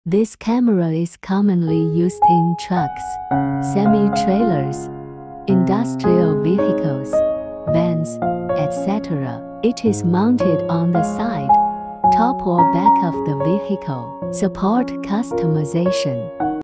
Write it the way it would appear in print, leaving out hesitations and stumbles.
This camera is commonly used in trucks, semi-trailers, industrial vehicles, vans, etc. It is mounted on the side, top or back of the vehicle. Support customization.